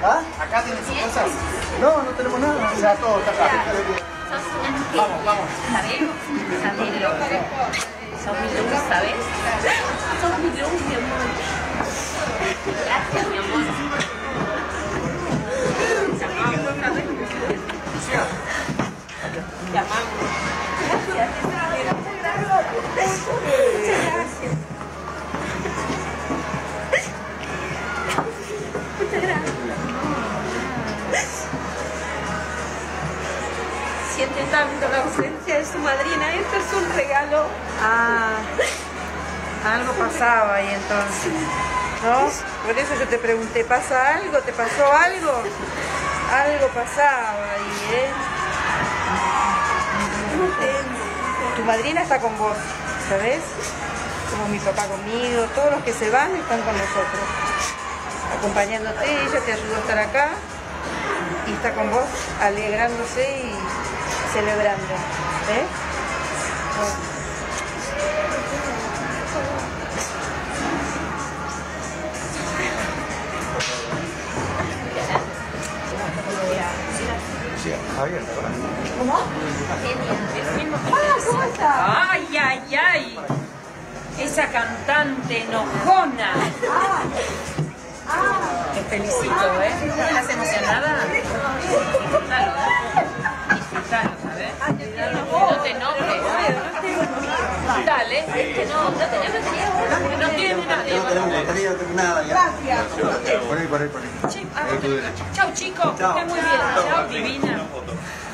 ¿Ah? ¿Acá tienen sus cosas? No, no tenemos nada. O sea, todo está acá. Vamos, vamos. ¿Sabes? Sos mi luz. Sos mi luz, ¿sabes? Sos mi luz, mi amor. Gracias, mi amor. Te amamos. Gracias. Muchas gracias. Muchas gracias. Siente tanto la ausencia de su madrina. Esto es un regalo. Ah, algo pasaba ahí entonces, ¿no? Por eso yo te pregunté, ¿pasa algo? ¿Te pasó algo? Algo pasaba ahí, ¿eh? Tu madrina está con vos, ¿sabes? Como mi papá conmigo, todos los que se van están con nosotros, acompañándote. Ella te ayudó a estar acá y está con vos, alegrándose y celebrando, ¿eh? Bueno. Sí, Javier, ¿verdad? ¿Cómo? ¿Cómo está? Ay, ay, ay. Esa cantante enojona. Te felicito, ¿eh? ¿Estás emocionada? Disfrutalo, disfrutalo, ¿sabes? No te enojes. Dale, que no tenés batería. No tiene nadie. No tenemos batería, no tenemos nada ya. Gracias. Por ahí. Chau, chicos. Que estés muy bien. Chao, divina.